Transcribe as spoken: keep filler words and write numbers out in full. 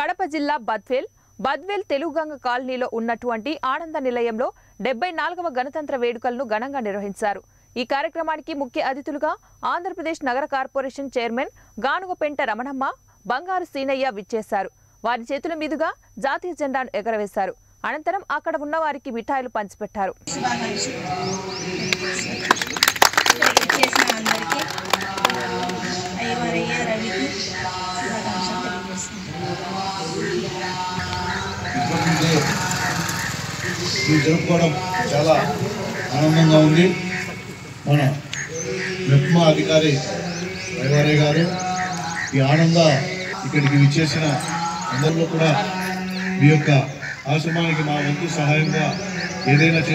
కడప జిల్లా బద్వేల్ బద్వేల్ తెలుగుగంగ కాలనీలో ఉన్నటువంటి ఆనంద నిలయంలో డెబ్బై నాలుగవ గణతంత్ర వేడుకలను ఘనంగా నిర్వహించారు। ఈ కార్యక్రమానికి ముఖ్య అతిథులుగా ఆంధ్రప్రదేశ్ నగర కార్పొరేషన్ చైర్మన్ గానుగపెంట రమణమ్మ, బంగారు సీనయ్య విచ్చేశారు। వారి చేతుల మీదుగా జాతీయ జెండాను ఎగరవేశారు। అనంతరం అక్కడ ఉన్న వారికి మిఠాయిలు పంచిపెట్టారు। ఈ జరుపుకోవడం చాలా ఆనందంగా ఉంది। మన మెప్మా అధికారి ఐవరే గారు ఈ ఆనంద ఇక్కడికి విచ్చేసిన అందరిలో కూడా మీ యొక్క ఆశ్రమానికి మా వంతు సహాయంగా ఏదైనా